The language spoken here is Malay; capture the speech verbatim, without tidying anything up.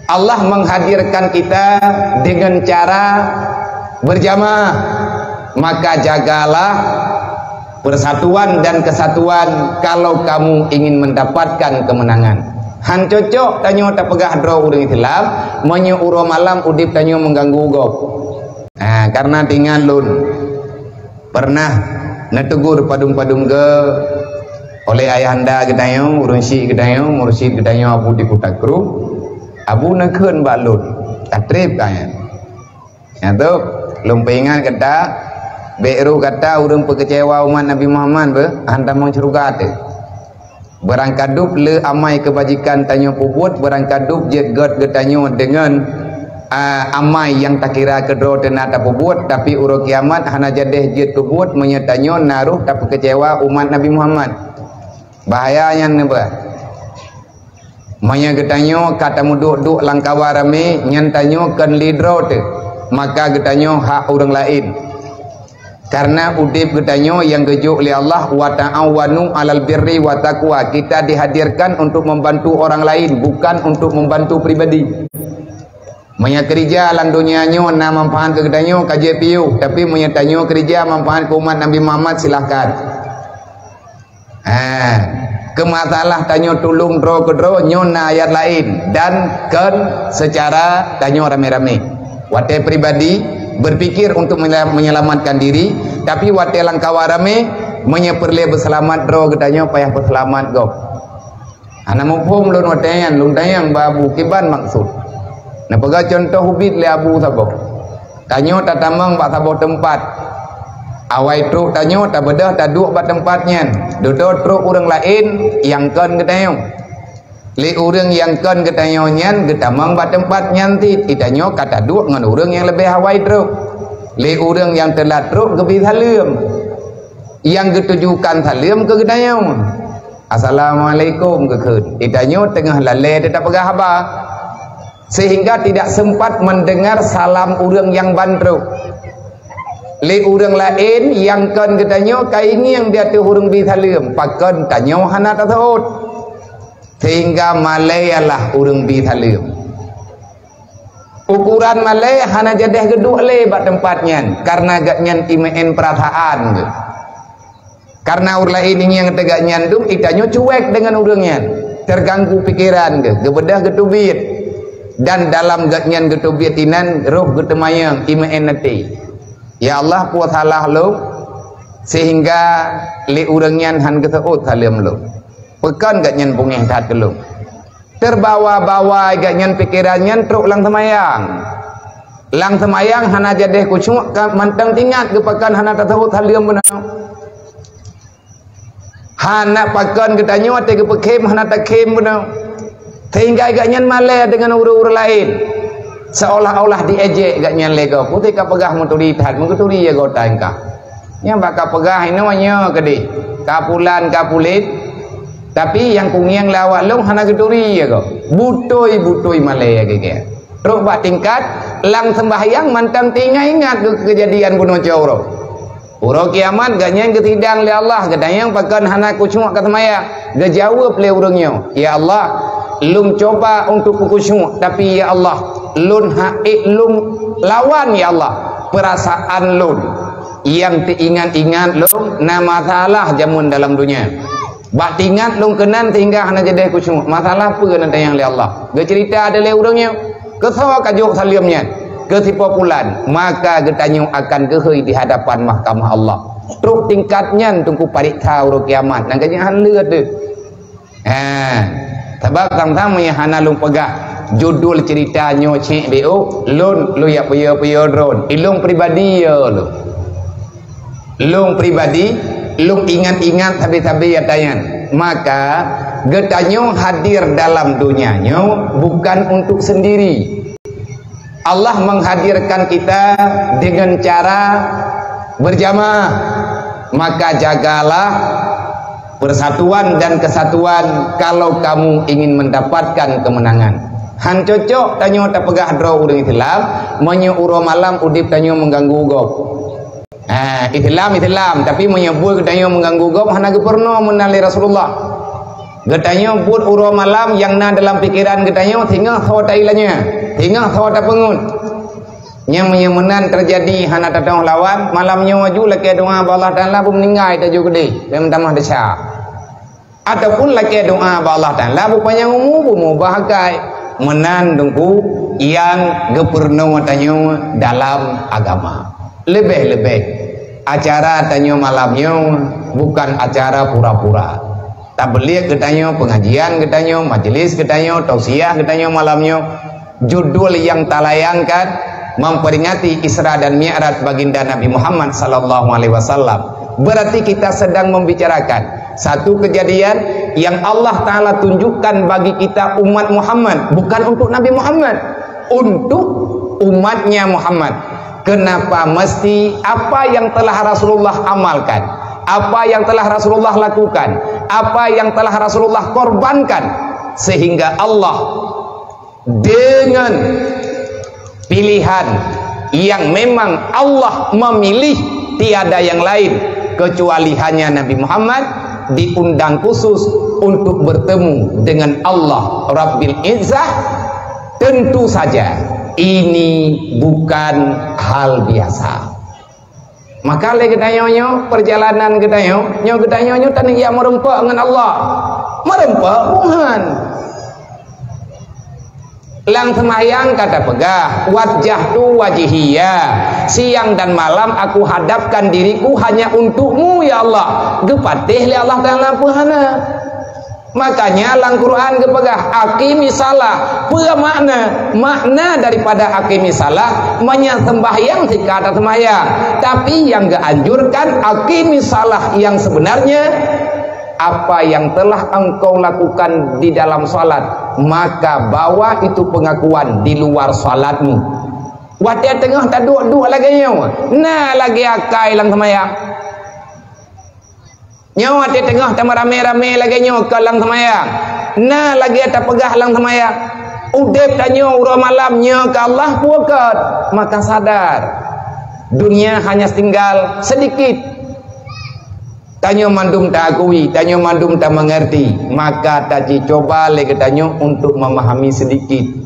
Allah menghadirkan kita dengan cara berjamaah, maka jagalah persatuan dan kesatuan kalau kamu ingin mendapatkan kemenangan. Han cocok tanyo tak pegah draw urang Islam, menyo uro malam udip tanyo mengganggu gop. Nah, karena tinggal lun pernah netegur padum-padum ke oleh ayahanda gedayo, urunsi gedayo, mursyid gedayo Abu di Kutakru, Abu nekun balun, tatrib kaya. Ya tu, lumpengan kata, beru kata urang pekecewa umat Nabi Muhammad be, anda mengcerugat. Berangkadup le amai kebajikan tanyo puput, berangkadup jet god getanyo dengan uh, amai yang tak kira kedro tenata puput, tapi uro kiamat hana jadeh jet puput menyetanyo naruh tak kecewa umat Nabi Muhammad. Bahayanya neba. Manya getanyo kata muduk-duk langkawa rame nyantanyo kan lidro te, maka getanyo hak orang lain. Karena udip getanyo yang gejuk oleh Allah, wa ta'awanu 'alal birri wa taqwa. Kita dihadirkan untuk membantu orang lain, bukan untuk membantu pribadi. Manya kerja lang dunianyo na manfaat ke getanyo K J P U, tapi menyatanyo kerja manfaat ke umat Nabi Muhammad, silahkan. Ah, ke masalah tanyo tulung dro ke dro nyona ayat lain dan kan secara tanyo rame-rame. Wate pribadi berpikir untuk menyelamatkan diri, tapi wate langkawa rame menyeperle berselamat dro getanyo payah berselamat go. Ana mufhum lun watean lun tayang babu kiban maksud. Nah pega contoh hubit le abu sabo. Tanyo tatamang bak sabo tempat. Awai truk tanyo tak bedah tak duk bat tempatnya. Dodo truk orang lain yang kan getanyo. Le urang yang kan getanyo nyan getamang bat tempat nyanti itanyo kata duk ngan urang yang lebih hawai truk. Le urang yang telat truk gebi salim. Yang getujukan salim ke getanyo. Assalamualaikum ke keun. Itanyo tengah lale dia tak pegah haba. Sehingga tidak sempat mendengar salam urang yang bantruk. Le urang lain yang kan getanyo kaini yang dia tu urang bi salim. Pakan tanyo hana tasawut. Sehingga malayalah urang bi salim. Ukuran malay hana jadah geduk le bat tempatnya karena gatnyan imen perasaan ke. Karena urang lain yang tegaknya tu itanyo cuek dengan urangnya, terganggu pikiran ke, gebedah getubit. Dan dalam gatnyan getubitinan roh getemayang imen nati. Ya Allah puas salah lo sehingga le urangnya han keseut salim lo. Pekan gatnyan bungeh tat lo. Terbawa-bawa gatnyan pikirannya truk lang semayang. Lang semayang hana jadeh kucuk mantang tingat ke pekan hana tersebut salim benar. Hana pakan getanyo ate ke pekem hana tak kem benar. Sehingga gatnyan malai dengan uru-uru lain. Seolah-olah diejek gatnyan lego. Putih ka pegah muturi tat menguturi ya gota engkau. Nya baka pegah ini wanya kedi. Kapulan kapulit. Tapi yang kungiang lawak long hana geduri ya kau. Butoi-butoi malai ya gege. Rok bak tingkat lang sembahyang mantang tinggal ingat ke kejadian bunuh jawro. Uro kiamat ganyang ketidang le Allah gedayang pakan hana kucuk kat semaya. Gejawab le urangnya. Ya Allah, lum coba untuk kucuk tapi ya Allah, lun haik lum lawan ya Allah. Perasaan lun yang diingat-ingat lum na masalah jamun dalam dunia. Bak tingat long kenan sehingga hana jadeh kucuk. Masalah apa nanti yang le Allah. Ge cerita ada le urangnya. Kesawa kajuk salimnya. Kesipopulan. Maka getanyo akan kehoi di hadapan mahkamah Allah. Truk tingkatnya tunggu pariksa uro kiamat. Nang kanya han leut tu. Ha. Sebab sama-sama yang hana lung pegah judul ceritanya cik bo lun lu ya puyo-puyo drone. Ilung pribadi ya lu. Lung pribadi lung ingat-ingat sabi-sabi ya tayan. Maka getanyo hadir dalam dunianya bukan untuk sendiri. Allah menghadirkan kita dengan cara berjamaah. Maka jagalah persatuan dan kesatuan kalau kamu ingin mendapatkan kemenangan. Han cocok tanyo tak pegah draw urang Islam, menyo uro malam udip tanyo mengganggu gop. Ah, Islam Islam tapi menyebut tanyo mengganggu gop hana geperno menali Rasulullah. Getanya buat uro malam yang na dalam pikiran getanya tinggal thau tailanya, tinggal thau ta pengun. Yang menyemenan terjadi hana tatang lawan malamnya waju laki doa Allah Taala bu meninggal ta juga deh, dan tamah desa. Ataupun laki doa Allah Taala bu panjang umur bu mu bahagai menan dengku yang gepurno tanyo dalam agama. Lebih-lebih acara tanyo malamnya bukan acara pura-pura. Tabligh getanyo, pengajian getanyo, majelis getanyo, tausiah getanyo malamnya. Judul yang talayangkan memperingati Isra dan Mi'raj baginda Nabi Muhammad sallallahu alaihi wasallam. Berarti kita sedang membicarakan satu kejadian yang Allah Ta'ala tunjukkan bagi kita umat Muhammad, bukan untuk Nabi Muhammad, untuk umatnya Muhammad. Kenapa mesti apa yang telah Rasulullah amalkan, apa yang telah Rasulullah lakukan, apa yang telah Rasulullah korbankan, sehingga Allah dengan pilihan yang memang Allah memilih, tiada yang lain kecuali hanya Nabi Muhammad, diundang khusus untuk bertemu dengan Allah Rabbil Izzah. Tentu saja ini bukan hal biasa. Maka le gedanyonyo perjalanan gedanyo nyo gedanyonyo tan ia merempak dengan Allah, merempak Tuhan. Lang semayang kata pegah wajah tu wajihia, siang dan malam aku hadapkan diriku hanya untukmu ya Allah. Gepatih li Allah Taala puhana. Makanya lang Quran gepegah akimi salah. Apa makna? Makna daripada akimi salah menyembahyang jika ada semayang. Tapi yang dianjurkan akimi salah yang sebenarnya apa yang telah engkau lakukan di dalam salat, maka bawa itu pengakuan di luar salatmu. Wadah tengah tak dua-dua lagi nyawa. Nah lagi akai lang semayang. Nyawa di tengah tak rame-rame lagi nyawa ke lang semayang. Nah lagi tak pegah lang semayang. Udep tak nyawa urah malam nyawa ke Allah puakat. Maka sadar dunia hanya tinggal sedikit. Tanyo mandum tak akui, tanyo mandum tak mengerti, maka taji coba lagi tanyo untuk memahami sedikit.